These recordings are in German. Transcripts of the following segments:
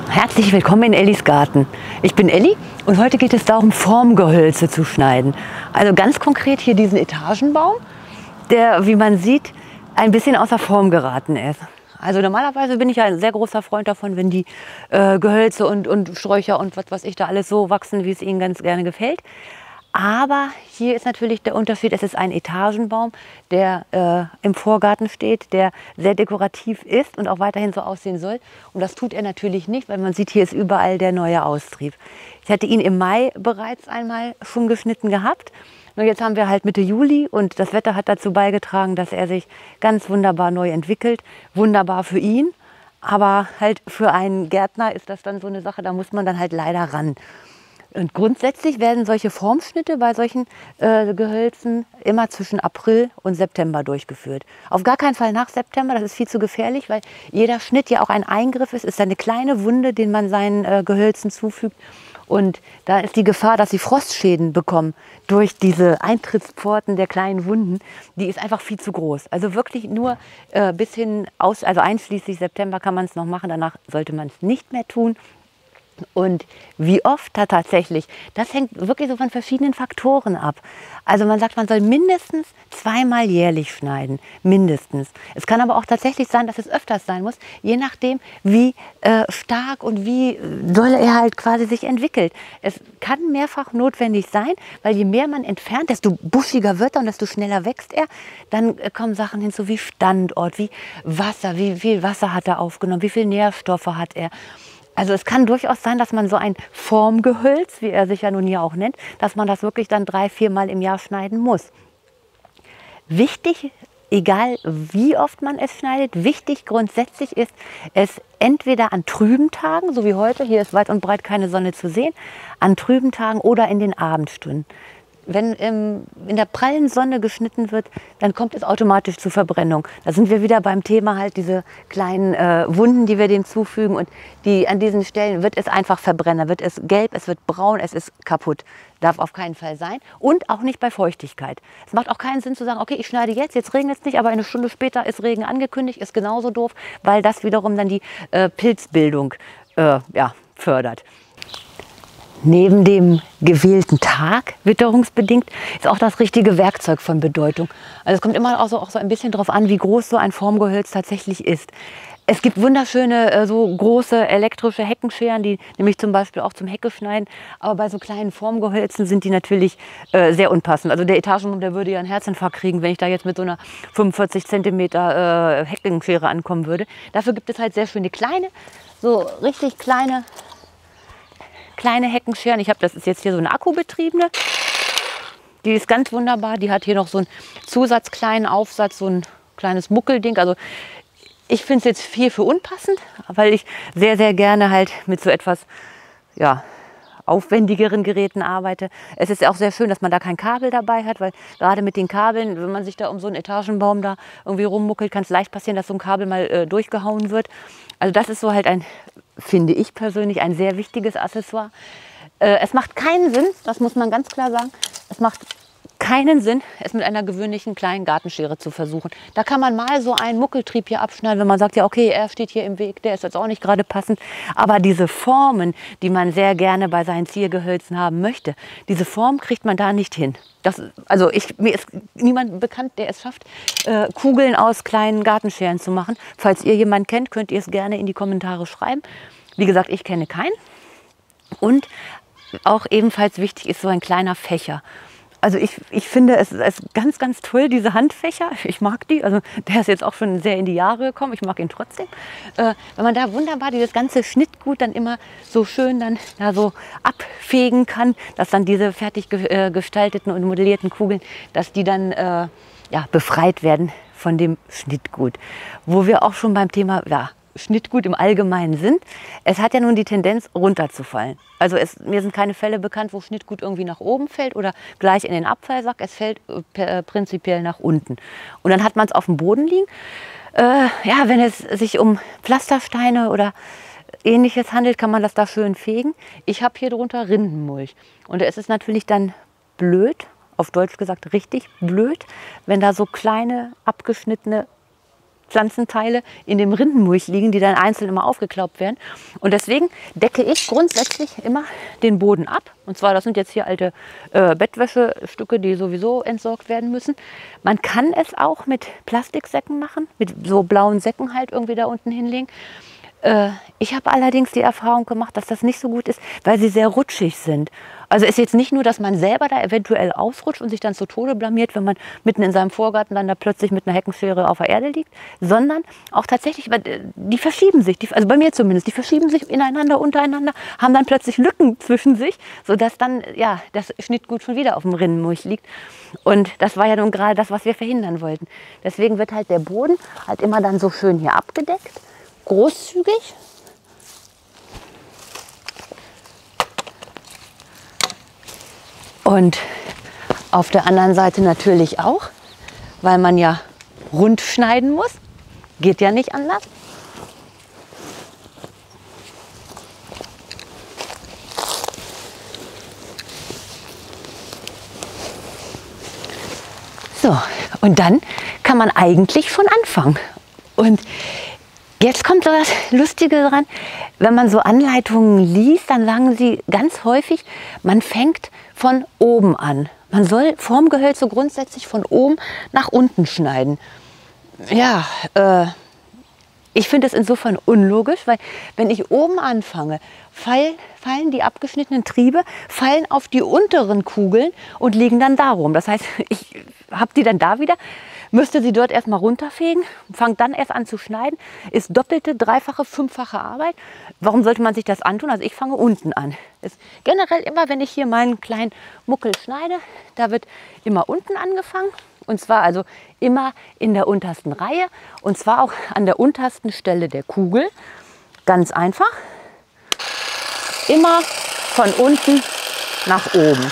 Herzlich willkommen in Ellis Garten. Ich bin Elli und heute geht es darum, Formgehölze zu schneiden. Also ganz konkret hier diesen Etagenbaum, der, wie man sieht, ein bisschen außer Form geraten ist. Also normalerweise bin ich ja ein sehr großer Freund davon, wenn die Gehölze und Sträucher und was weiß ich da alles so wachsen, wie es ihnen ganz gerne gefällt. Aber hier ist natürlich der Unterschied, es ist ein Etagenbaum, der im Vorgarten steht, der sehr dekorativ ist und auch weiterhin so aussehen soll. Und das tut er natürlich nicht, weil man sieht, hier ist überall der neue Austrieb. Ich hatte ihn im Mai bereits einmal schon geschnitten gehabt. Nur jetzt haben wir halt Mitte Juli und das Wetter hat dazu beigetragen, dass er sich ganz wunderbar neu entwickelt. Wunderbar für ihn, aber halt für einen Gärtner ist das dann so eine Sache, da muss man dann halt leider ran. Und grundsätzlich werden solche Formschnitte bei solchen Gehölzen immer zwischen April und September durchgeführt. Auf gar keinen Fall nach September, das ist viel zu gefährlich, weil jeder Schnitt ja auch ein Eingriff ist eine kleine Wunde, den man seinen Gehölzen zufügt. Und da ist die Gefahr, dass sie Frostschäden bekommen durch diese Eintrittspforten der kleinen Wunden, die ist einfach viel zu groß. Also wirklich nur bis hin aus, also einschließlich September kann man es noch machen, danach sollte man es nicht mehr tun. Und wie oft da tatsächlich, das hängt wirklich so von verschiedenen Faktoren ab. Also man sagt, man soll mindestens zweimal jährlich schneiden, mindestens. Es kann aber auch tatsächlich sein, dass es öfters sein muss, je nachdem, wie stark und wie doll er halt quasi sich entwickelt. Es kann mehrfach notwendig sein, weil je mehr man entfernt, desto buschiger wird er und desto schneller wächst er. Dann kommen Sachen hinzu wie Standort, wie Wasser, wie viel Wasser hat er aufgenommen, wie viel Nährstoffe hat er. Also es kann durchaus sein, dass man so ein Formgehölz, wie er sich ja nun hier auch nennt, dass man das wirklich dann 3-4 Mal im Jahr schneiden muss. Wichtig, egal wie oft man es schneidet, wichtig grundsätzlich ist, es entweder an trüben Tagen, so wie heute, hier ist weit und breit keine Sonne zu sehen, an trüben Tagen oder in den Abendstunden. Wenn in der prallen Sonne geschnitten wird, dann kommt es automatisch zu Verbrennung. Da sind wir wieder beim Thema halt diese kleinen Wunden, die wir dem zufügen. Und an diesen Stellen wird es einfach verbrennen. Da wird es gelb, es wird braun, es ist kaputt. Darf auf keinen Fall sein. Und auch nicht bei Feuchtigkeit. Es macht auch keinen Sinn zu sagen, okay, ich schneide jetzt regnet es nicht, aber eine Stunde später ist Regen angekündigt. Ist genauso doof, weil das wiederum dann die Pilzbildung fördert. Neben dem gewählten Tag, witterungsbedingt, ist auch das richtige Werkzeug von Bedeutung. Also es kommt immer auch so ein bisschen darauf an, wie groß so ein Formgehölz tatsächlich ist. Es gibt wunderschöne, so große elektrische Heckenscheren, die nämlich zum Beispiel auch zum Hecke schneiden. Aber bei so kleinen Formgehölzen sind die natürlich sehr unpassend. Also der Etagenbaum, der würde ja einen Herzinfarkt kriegen, wenn ich da jetzt mit so einer 45 cm Heckenschere ankommen würde. Dafür gibt es halt sehr schöne kleine, so richtig kleine Heckenscheren. Das ist jetzt hier so eine akkubetriebene. Die ist ganz wunderbar. Die hat hier noch so einen kleinen Aufsatz, so ein kleines Muckelding. Also ich finde es jetzt viel für unpassend, weil ich sehr, sehr gerne halt mit so etwas aufwendigeren Geräten arbeite. Es ist auch sehr schön, dass man da kein Kabel dabei hat, weil gerade mit den Kabeln, wenn man sich da um so einen Etagenbaum da irgendwie rummuckelt, kann es leicht passieren, dass so ein Kabel mal durchgehauen wird. Also das ist so halt finde ich persönlich, ein sehr wichtiges Accessoire. Es macht keinen Sinn, das muss man ganz klar sagen, es macht keinen Sinn, es mit einer gewöhnlichen kleinen Gartenschere zu versuchen. Da kann man mal so einen Muckeltrieb hier abschneiden, wenn man sagt, ja okay, er steht hier im Weg, der ist jetzt auch nicht gerade passend. Aber diese Formen, die man sehr gerne bei seinen Ziergehölzen haben möchte, diese Form kriegt man da nicht hin. Mir ist niemand bekannt, der es schafft, Kugeln aus kleinen Gartenscheren zu machen. Falls ihr jemanden kennt, könnt ihr es gerne in die Kommentare schreiben. Wie gesagt, ich kenne keinen. Und auch ebenfalls wichtig ist so ein kleiner Fächer. Also ich finde es ganz, ganz toll, diese Handfächer. Ich mag die. Also der ist jetzt auch schon sehr in die Jahre gekommen. Ich mag ihn trotzdem. Wenn man da wunderbar dieses ganze Schnittgut dann immer so schön dann da so abfegen kann, dass dann diese fertig gestalteten und modellierten Kugeln, dass die dann befreit werden von dem Schnittgut. Wo wir auch schon beim Thema Schnittgut im Allgemeinen sind. Es hat ja nun die Tendenz, runterzufallen. Also mir sind keine Fälle bekannt, wo Schnittgut irgendwie nach oben fällt oder gleich in den Abfallsack. Es fällt prinzipiell nach unten. Und dann hat man es auf dem Boden liegen. Wenn es sich um Pflastersteine oder Ähnliches handelt, kann man das da schön fegen. Ich habe hier drunter Rindenmulch. Und es ist natürlich dann blöd, auf Deutsch gesagt richtig blöd, wenn da so kleine abgeschnittene Pflanzenteile in dem Rindenmulch liegen, die dann einzeln immer aufgeklaubt werden. Und deswegen decke ich grundsätzlich immer den Boden ab. Und zwar, das sind jetzt hier alte Bettwäschestücke, die sowieso entsorgt werden müssen. Man kann es auch mit Plastiksäcken machen, mit so blauen Säcken halt irgendwie da unten hinlegen. Ich habe allerdings die Erfahrung gemacht, dass das nicht so gut ist, weil sie sehr rutschig sind. Also ist jetzt nicht nur, dass man selber da eventuell ausrutscht und sich dann zu Tode blamiert, wenn man mitten in seinem Vorgarten dann da plötzlich mit einer Heckenschere auf der Erde liegt, sondern auch tatsächlich, die verschieben sich, also bei mir zumindest, die verschieben sich ineinander, untereinander, haben dann plötzlich Lücken zwischen sich, sodass dann ja, das Schnittgut schon wieder auf dem Rindenmulch liegt. Und das war ja nun gerade das, was wir verhindern wollten. Deswegen wird halt der Boden halt immer dann so schön hier abgedeckt, großzügig. Und auf der anderen Seite natürlich auch, weil man ja rund schneiden muss. Geht ja nicht anders. So, und dann kann man eigentlich schon anfangen. Und jetzt kommt so das Lustige dran, wenn man so Anleitungen liest, dann sagen sie ganz häufig, man fängt von oben an. Man soll Formgehölze grundsätzlich von oben nach unten schneiden. Ja, ich finde es insofern unlogisch, weil wenn ich oben anfange, fallen die abgeschnittenen Triebe fallen auf die unteren Kugeln und liegen dann darum. Das heißt, ich habe die dann da wieder, müsste sie dort erstmal runterfegen, fangt dann erst an zu schneiden, ist doppelte, dreifache, fünffache Arbeit. Warum sollte man sich das antun? Also ich fange unten an. Ist generell immer, wenn ich hier meinen kleinen Muckel schneide, da wird immer unten angefangen. Und zwar also immer in der untersten Reihe und zwar auch an der untersten Stelle der Kugel. Ganz einfach. Immer von unten nach oben.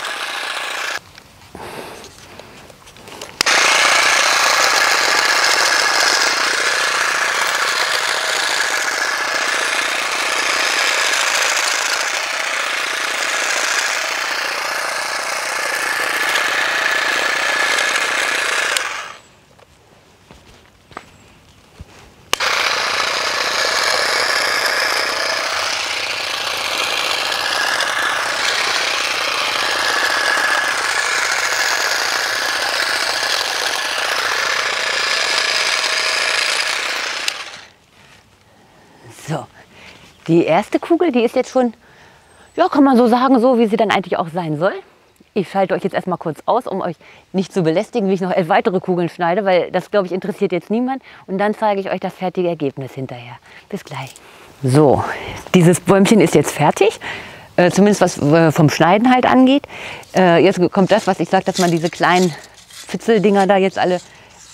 So, die erste Kugel, die ist jetzt schon, ja, kann man so sagen, so wie sie dann eigentlich auch sein soll. Ich schalte euch jetzt erstmal kurz aus, um euch nicht zu belästigen, wie ich noch 11 weitere Kugeln schneide, weil das, glaube ich, interessiert jetzt niemand. Und dann zeige ich euch das fertige Ergebnis hinterher. Bis gleich. So, dieses Bäumchen ist jetzt fertig, zumindest was vom Schneiden halt angeht. Jetzt kommt das, was ich sage, dass man diese kleinen Fitzeldinger da jetzt alle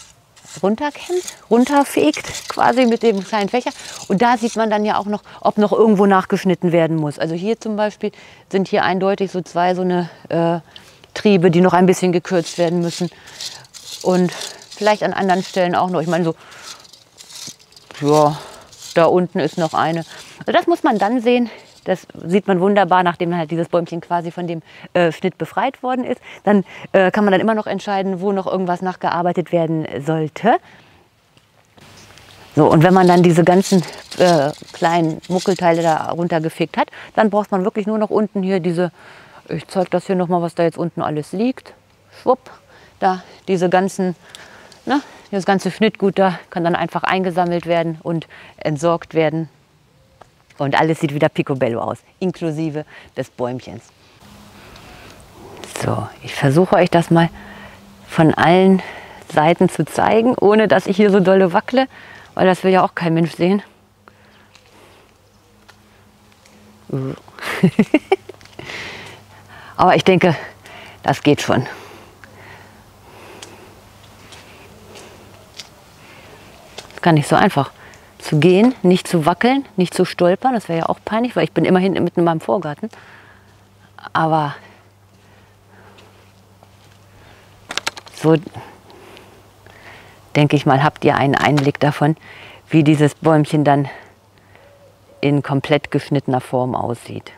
runterfegt, quasi mit dem kleinen Fächer. Und da sieht man dann ja auch noch, ob noch irgendwo nachgeschnitten werden muss. Also hier zum Beispiel sind hier eindeutig so zwei so eine Triebe, die noch ein bisschen gekürzt werden müssen. Und vielleicht an anderen Stellen auch noch. Ich meine so, ja, da unten ist noch eine. Also das muss man dann sehen. Das sieht man wunderbar, nachdem dann halt dieses Bäumchen quasi von dem Schnitt befreit worden ist. Dann kann man dann immer noch entscheiden, wo noch irgendwas nachgearbeitet werden sollte. So, und wenn man dann diese ganzen kleinen Muckelteile da runtergefegt hat, dann braucht man wirklich nur noch unten hier diese, ich zeige das hier nochmal, was da jetzt unten alles liegt. Schwupp, da diese ganzen, ne, das ganze Schnittgut da kann dann einfach eingesammelt werden und entsorgt werden. Und alles sieht wieder picobello aus, inklusive des Bäumchens. So, ich versuche euch das mal von allen Seiten zu zeigen, ohne dass ich hier so dolle wackle, weil das will ja auch kein Mensch sehen. Aber ich denke, das geht schon. Das kann nicht so einfach zu gehen, nicht zu wackeln, nicht zu stolpern. Das wäre ja auch peinlich, weil ich bin immerhin mitten in meinem Vorgarten. Aber so, denke ich mal, habt ihr einen Einblick davon, wie dieses Bäumchen dann in komplett geschnittener Form aussieht.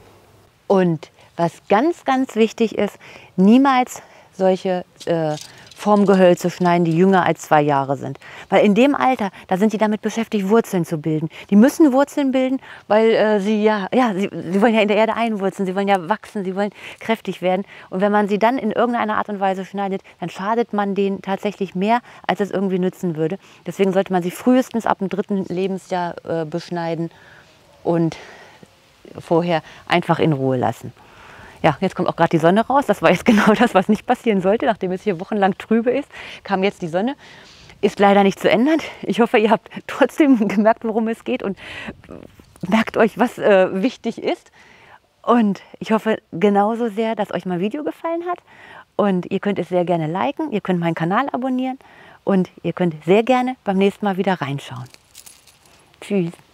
Und was ganz, ganz wichtig ist, niemals solche Formgehölze schneiden, die jünger als 2 Jahre sind. Weil in dem Alter, da sind die damit beschäftigt, Wurzeln zu bilden. Die müssen Wurzeln bilden, weil sie wollen ja in der Erde einwurzeln, sie wollen ja wachsen, sie wollen kräftig werden. Und wenn man sie dann in irgendeiner Art und Weise schneidet, dann schadet man denen tatsächlich mehr, als es irgendwie nützen würde. Deswegen sollte man sie frühestens ab dem 3. Lebensjahr beschneiden und vorher einfach in Ruhe lassen. Ja, jetzt kommt auch gerade die Sonne raus. Das war jetzt genau das, was nicht passieren sollte. Nachdem es hier wochenlang trübe ist, kam jetzt die Sonne. Ist leider nicht zu ändern. Ich hoffe, ihr habt trotzdem gemerkt, worum es geht und merkt euch, was wichtig ist. Und ich hoffe genauso sehr, dass euch mein Video gefallen hat. Und ihr könnt es sehr gerne liken, ihr könnt meinen Kanal abonnieren und ihr könnt sehr gerne beim nächsten Mal wieder reinschauen. Tschüss.